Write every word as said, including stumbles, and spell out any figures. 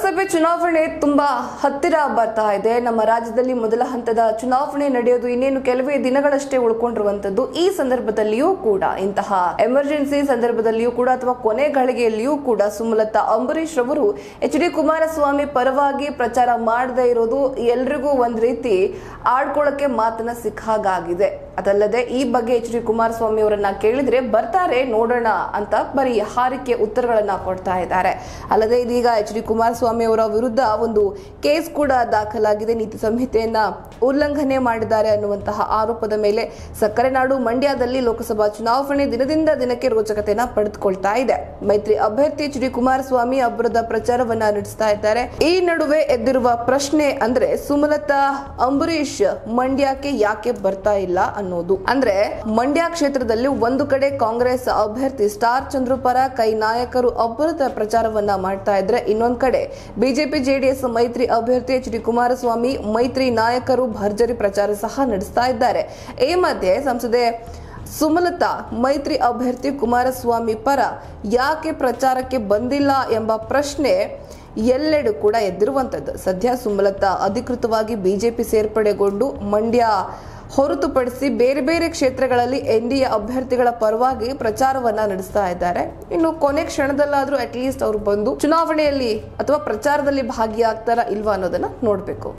ಲೋಕಸಭೆ ಚುನಾವಣೆ ತುಂಬಾ ಹತ್ತಿರ ಬರ್ತಾ ಇದೆ. ನಮ್ಮ ರಾಜ್ಯದಲ್ಲಿ ಮೊದಲ ಹಂತದ ಚುನಾವಣೆ ನಡೆಯೋದು ಇನ್ನೇನು ಕೆಲವೇ ದಿನಗಳಷ್ಟೇ ಉಳ್ಕೊಂಡಿರುವಂತದ್ದು. ಈ ಸಂದರ್ಭದಲ್ಲಿಯೂ ಕೂಡ ಇಂತಹ ಎಮರ್ಜೆನ್ಸಿ ಸಂದರ್ಭದಲ್ಲಿಯೂ ಕೂಡ ಅಥವಾ ಕೊನೆ ಗಳಿಗೆಯಲ್ಲಿಯೂ ಕೂಡ ಸುಮಲತಾ ಅಂಬರೀಶ್ ರವರು ಎಚ್ ಡಿ ಕುಮಾರಸ್ವಾಮಿ ಪರವಾಗಿ ಪ್ರಚಾರ ಮಾಡದೇ ಇರೋದು ಎಲ್ರಿಗೂ ಒಂದ್ ರೀತಿ ಆಡ್ಕೊಳ್ಳಕ್ಕೆ ಮಾತನ್ನ ಸಿಕ್ಕಾಗಿದೆ. ಅದಲ್ಲದೆ ಈ ಬಗ್ಗೆ ಎಚ್ ಡಿ ಕುಮಾರಸ್ವಾಮಿ ಅವರನ್ನ ಕೇಳಿದ್ರೆ ಬರ್ತಾರೆ ನೋಡೋಣ ಅಂತ ಬರೀ ಹಾರಿಕೆ ಉತ್ತರಗಳನ್ನ ಕೊಡ್ತಾ ಇದ್ದಾರೆ. ಅಲ್ಲದೆ ಇದೀಗ ಎಚ್ ಡಿ ಕುಮಾರಸ್ವಾಮಿ ಅವರ ವಿರುದ್ಧ ಒಂದು ಕೇಸ್ ಕೂಡ ದಾಖಲಾಗಿದೆ. ನೀತಿ ಸಂಹಿತೆಯನ್ನ ಉಲ್ಲಂಘನೆ ಮಾಡಿದ್ದಾರೆ ಅನ್ನುವಂತಹ ಆರೋಪದ ಮೇಲೆ ಸಕ್ಕರೆ ನಾಡು ಮಂಡ್ಯದಲ್ಲಿ ಲೋಕಸಭಾ ಚುನಾವಣೆ ದಿನದಿಂದ ದಿನಕ್ಕೆ ರೋಚಕತೆಯನ್ನ ಪಡೆದುಕೊಳ್ತಾ ಇದೆ. ಮೈತ್ರಿ ಅಭ್ಯರ್ಥಿ ಎಚ್ ಡಿ ಕುಮಾರಸ್ವಾಮಿ ಅಬ್ಬರದ ಪ್ರಚಾರವನ್ನ ನಡೆಸ್ತಾ ಇದ್ದಾರೆ. ಈ ನಡುವೆ ಎದ್ದಿರುವ ಪ್ರಶ್ನೆ ಅಂದ್ರೆ ಸುಮಲತಾ ಅಂಬರೀಶ್ ಮಂಡ್ಯಕ್ಕೆ ಯಾಕೆ ಬರ್ತಾ ಇಲ್ಲ ಅನ್ನೋದು. ಅಂದ್ರೆ ಮಂಡ್ಯ ಕ್ಷೇತ್ರದಲ್ಲಿ ಒಂದು ಕಡೆ ಕಾಂಗ್ರೆಸ್ ಅಭ್ಯರ್ಥಿ ಸ್ಟಾರ್ ಚಂದ್ರು ಪರ ಕೈ ನಾಯಕರು ಅಬ್ಬರದ ಪ್ರಚಾರವನ್ನ ಮಾಡ್ತಾ ಇದ್ರೆ, ಇನ್ನೊಂದ್ ಕಡೆ ಬಿಜೆಪಿ ಜೆಡಿಎಸ್ ಮೈತ್ರಿ ಅಭ್ಯರ್ಥಿ ಎಚ್ ಡಿ ಕುಮಾರಸ್ವಾಮಿ ಮೈತ್ರಿ ನಾಯಕರು ಭರ್ಜರಿ ಪ್ರಚಾರ ಸಹ ನಡೆಸ್ತಾ ಇದ್ದಾರೆ. ಈ ಮಧ್ಯೆ ಸಂಸದೆ ಸುಮಲತಾ ಮೈತ್ರಿ ಅಭ್ಯರ್ಥಿ ಕುಮಾರಸ್ವಾಮಿ ಪರ ಯಾಕೆ ಪ್ರಚಾರಕ್ಕೆ ಬಂದಿಲ್ಲ ಎಂಬ ಪ್ರಶ್ನೆ ಎಲ್ಲೆಡೆ ಕೂಡ ಎದ್ದಿರುವಂತದ್ದು. ಸದ್ಯ ಸುಮಲತಾ ಅಧಿಕೃತವಾಗಿ ಬಿಜೆಪಿ ಸೇರ್ಪಡೆಗೊಂಡು ಮಂಡ್ಯ ಹೊರತುಪಡಿಸಿ ಬೇರೆ ಬೇರೆ ಕ್ಷೇತ್ರಗಳಲ್ಲಿ ಎನ್ ಡಿ ಎ ಅಭ್ಯರ್ಥಿಗಳ ಪರವಾಗಿ ಪ್ರಚಾರವನ್ನ ನಡೆಸ್ತಾ ಇದ್ದಾರೆ. ಇನ್ನು ಕೊನೆ ಕ್ಷಣದಲ್ಲಾದ್ರೂ ಅಟ್ ಲೀಸ್ಟ್ ಅವರು ಬಂದು ಚುನಾವಣೆಯಲ್ಲಿ ಅಥವಾ ಪ್ರಚಾರದಲ್ಲಿ ಭಾಗಿಯಾಗ್ತಾರಾ ಇಲ್ವಾ ಅನ್ನೋದನ್ನ ನೋಡ್ಬೇಕು.